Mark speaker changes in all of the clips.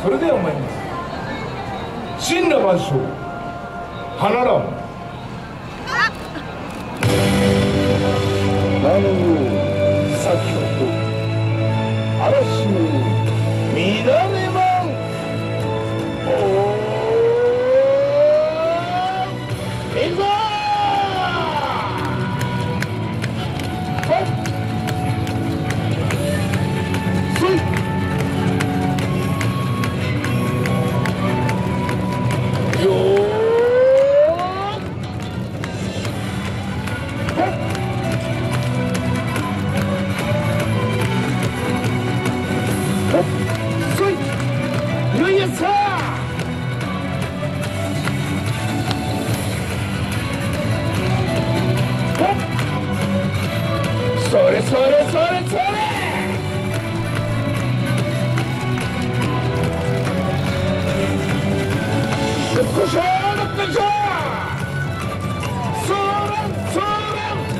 Speaker 1: それでは参ります。神羅万象花羅門。なの先ほど嵐の乱れまん。いざそれそれそれそれどっこしょーどっこしょーそらんそらん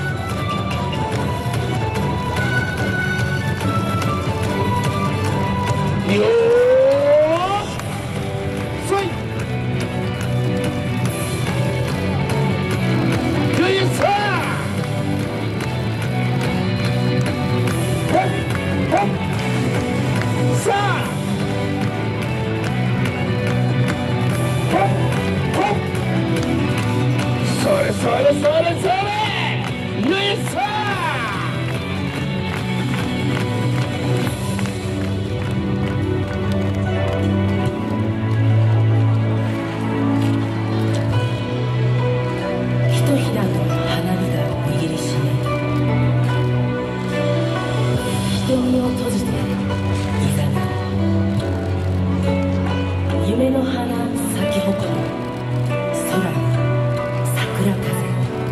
Speaker 1: よーそいよいしょさあそれそれそれそれよいしょ
Speaker 2: ひとひらの花火が握りしめ瞳を閉じていざな夢の花咲き誇る空に桜風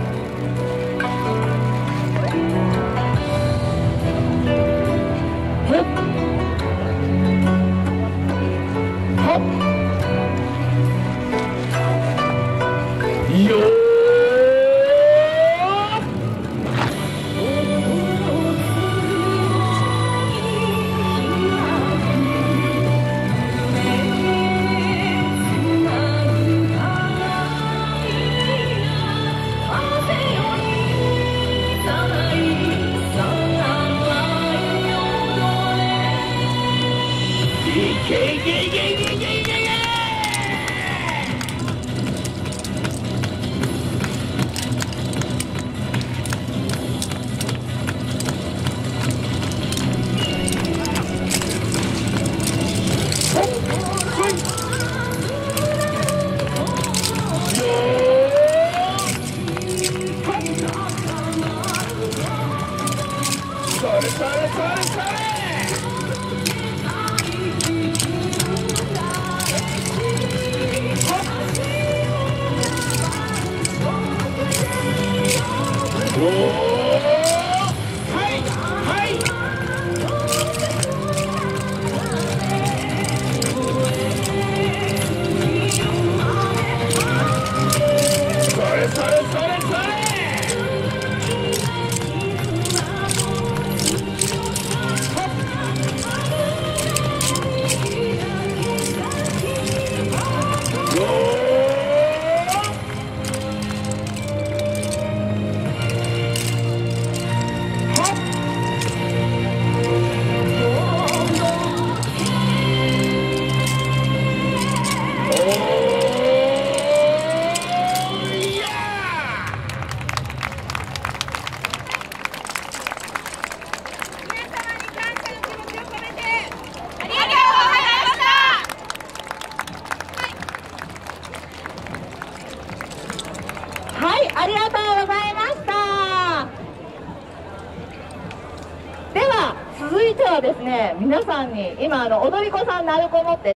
Speaker 1: よーいけいけいけいけいけいけそれそれそれそれおーはいはいそれそれそれそれ
Speaker 3: はい、ありがとうございました。では続いてはですね、皆さんに今踊り子さん鳴子持って